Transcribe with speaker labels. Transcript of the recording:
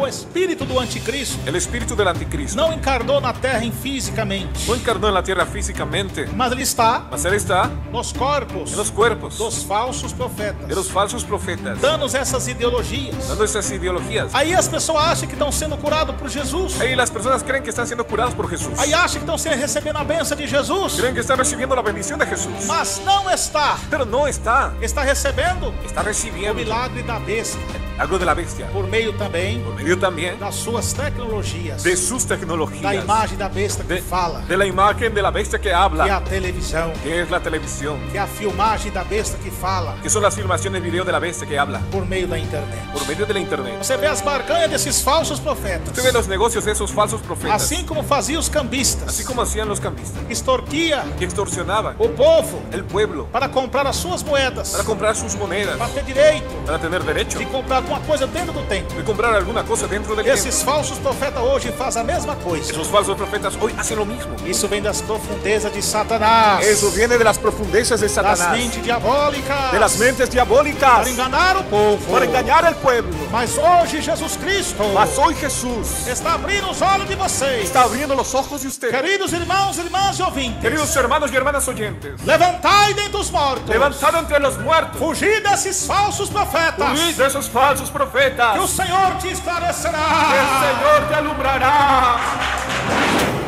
Speaker 1: O espírito do anticristo
Speaker 2: El espíritu del anticristo
Speaker 1: não encarnou na terra fisicamente,
Speaker 2: no encarnó en la tierra físicamente,
Speaker 1: mas ele está
Speaker 2: mas él está
Speaker 1: nos corpos
Speaker 2: en los cuerpos
Speaker 1: dos falsos profetas,
Speaker 2: de los falsos profetas,
Speaker 1: dando-nos essas ideologias.
Speaker 2: dando esas ideologías.
Speaker 1: Aí as pessoas acham que estão sendo curados por Jesus.
Speaker 2: Ahí las personas creen que están siendo curadas por Jesús,
Speaker 1: Aí acham que estão recebendo a bênção de Jesus.
Speaker 2: creen que están recibiendo la bendición de Jesús,
Speaker 1: Mas não está.
Speaker 2: pero no está,
Speaker 1: Está recebendo
Speaker 2: está
Speaker 1: o
Speaker 2: recibiendo
Speaker 1: milagre da besta,
Speaker 2: algo de la bestia,
Speaker 1: por meio também
Speaker 2: por medio también
Speaker 1: das suas tecnologias,
Speaker 2: de sus
Speaker 1: da
Speaker 2: tecnologías,
Speaker 1: imagem da besta que fala,
Speaker 2: de la imagen de la bestia que
Speaker 1: que é
Speaker 2: habla,
Speaker 1: a televisão,
Speaker 2: que es la televisión,
Speaker 1: que é a filmagem da besta que fala,
Speaker 2: que son las filmaciones de video de la bestia que habla,
Speaker 1: por meio da internet.
Speaker 2: por medio de la internet.
Speaker 1: Você vê as barganhas desses falsos profetas,
Speaker 2: Usted ve los negocios de esos falsos profetas,
Speaker 1: assim como faziam os cambistas,
Speaker 2: así como hacían los cambistas,
Speaker 1: extorquia
Speaker 2: que extorsionaban
Speaker 1: o povo
Speaker 2: el pueblo
Speaker 1: para comprar as suas moedas,
Speaker 2: para comprar sus monedas,
Speaker 1: para ter direito
Speaker 2: para tener derecho
Speaker 1: de comprar alguma coisa dentro do templo.
Speaker 2: de comprar alguna cosa dentro del templo.
Speaker 1: Esses falsos profetas hoje fazem a mesma coisa.
Speaker 2: Esos falsos profetas hoy hacen lo mismo.
Speaker 1: Isso vem das profundezas de Satanás,
Speaker 2: Eso viene de las profundezas de
Speaker 1: das
Speaker 2: Satanás,
Speaker 1: mentes diabólicas,
Speaker 2: de las mentes
Speaker 1: para
Speaker 2: diabólicas,
Speaker 1: enganar o povo.
Speaker 2: para engañar al pueblo.
Speaker 1: Mas hoje Jesus Cristo
Speaker 2: Mas hoy Jesús
Speaker 1: está abrindo os olhos de vocês,
Speaker 2: está abriendo los ojos de ustedes.
Speaker 1: queridos irmãos, irmãs e ouvintes.
Speaker 2: Queridos hermanos y hermanas oyentes,
Speaker 1: Levantai dentre os mortos,
Speaker 2: levantado entre los muertos,
Speaker 1: fugir desses falsos profetas,
Speaker 2: huid de esos falsos profetas,
Speaker 1: que o Senhor te esclarecerá.
Speaker 2: que el Señor te alumbrará.